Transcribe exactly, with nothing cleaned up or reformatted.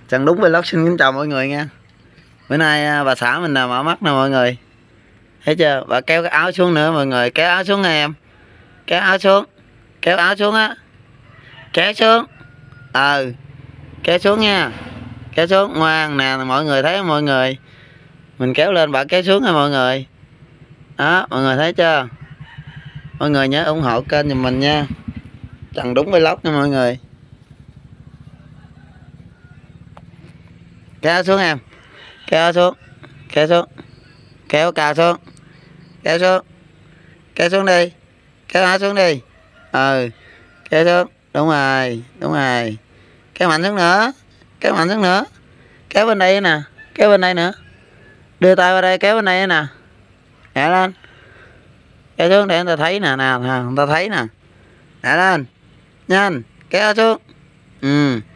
Chẳng đúng vlog xin kính chào mọi người nha. Bữa nay bà xã mình là mở mắt nè mọi người. Thấy chưa? Bà kéo cái áo xuống nữa mọi người. Kéo áo xuống nè em. Kéo áo xuống. Kéo áo xuống á. Kéo xuống. Ừ. Kéo xuống nha. Kéo xuống ngoan nè mọi người thấy không mọi người. Mình kéo lên bà kéo xuống nha mọi người. Đó mọi người thấy chưa? Mọi người nhớ ủng hộ kênh giùm mình nha. Chẳng đúng vlog nha mọi người. Kéo xuống em. Kéo xuống. Kéo xuống. Kéo cào xuống. Kéo xuống. Kéo xuống đi. Kéo áo xuống đi. Ừ. Kéo xuống. Đúng rồi. Đúng rồi. Kéo mạnh xuống nữa. Kéo mạnh xuống nữa. Kéo bên đây nè. Kéo bên đây nữa. Đưa tay vào đây kéo bên đây nè. Nhẹ lên. Kéo xuống để người ta thấy nè. Nè. Người ta thấy nè. Nhẹ lên. Nhanh. Kéo xuống. Ừ.